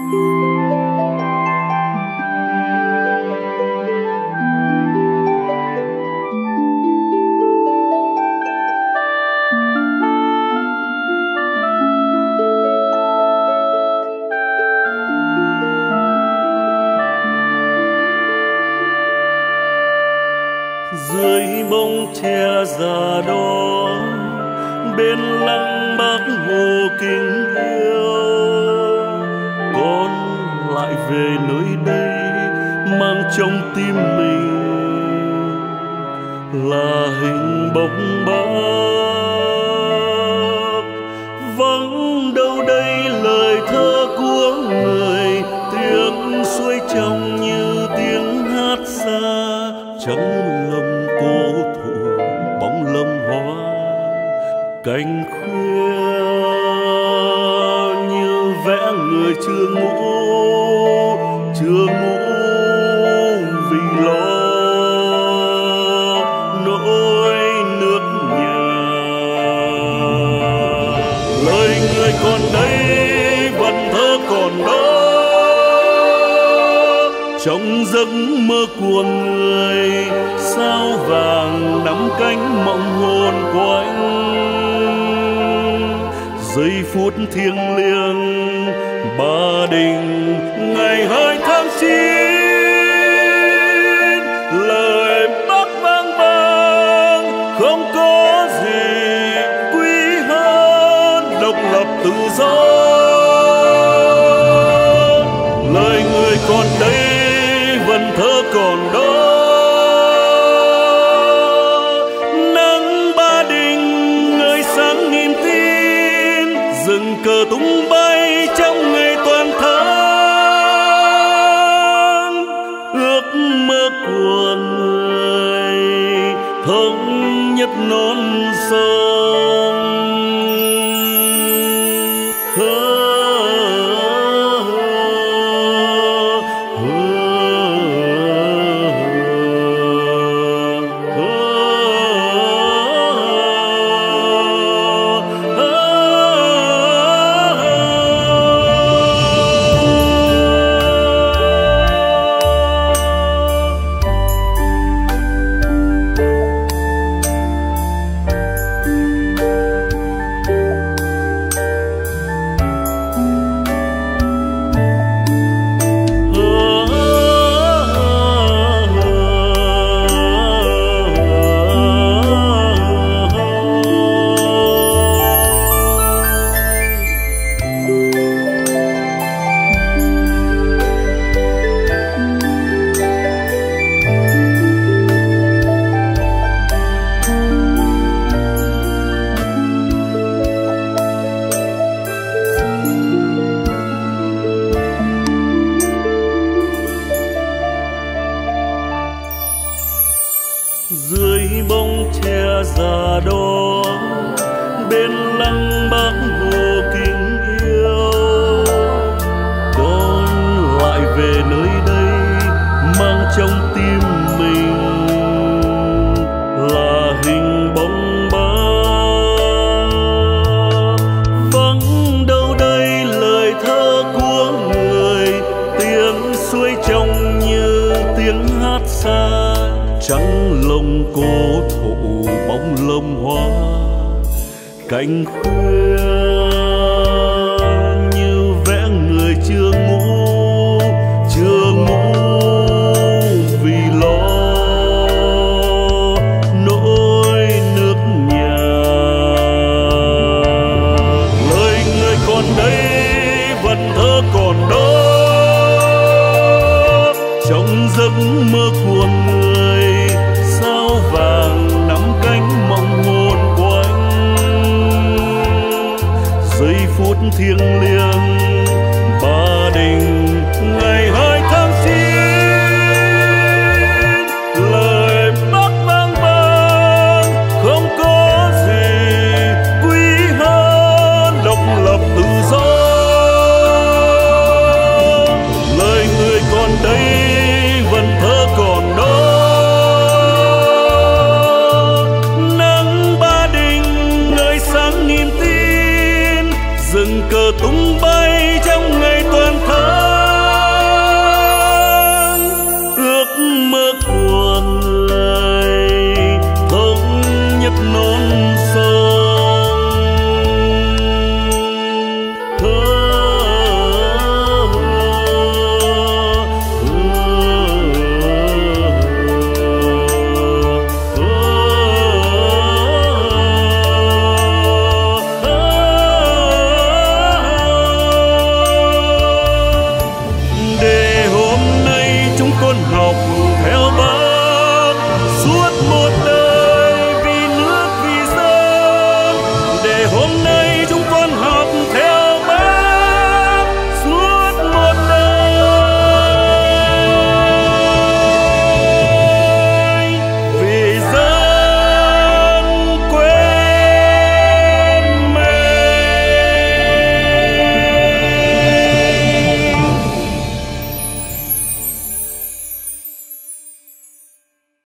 Dưới bóng tre già đó, bên lăng Bác Hồ kính yêu, con lại về nơi đây mang trong tim mình là hình bóng Bác. Vắng đâu đây lời thơ của người, tiếng suối trong như tiếng hát xa. Trắng lông cố thủ bóng lâm hoa, cành khuya như vẽ người chưa ngủ vì lo nỗi nước nhà. Lời người còn đây, vần thơ còn đó, trong giấc mơ của người, sao vàng nắm cánh mộng hồn quanh. Giây phút thiêng liêng Ba Đình ngày 2 tháng 9, lời Bác vang vang không có gì quý hơn độc lập tự do. Lời người còn đây, vần thơ còn đó, nắng Ba Đình ngời sáng niềm tin, rừng cờ tung bay trong ngày toàn thắng. Ước mơ của người thống nhất non sông. Dưới bóng tre già đó, bên lăng Bác Hồ kính yêu, con lại về nơi đây mang trong tim mình là hình bóng Bác. Vắng đâu đây lời thơ của người, tiếng suối trong như tiếng hát xa. Trắng lông cố thụ bóng lâm hoa, cành khuya như vẽ người chưa ngủ vì lo nỗi nước nhà. Lời người còn đây, vần thơ còn đó, trong giấc mơ của người, sao vàng nắm cánh mộng hồn quanh. Giây phút thiêng liêng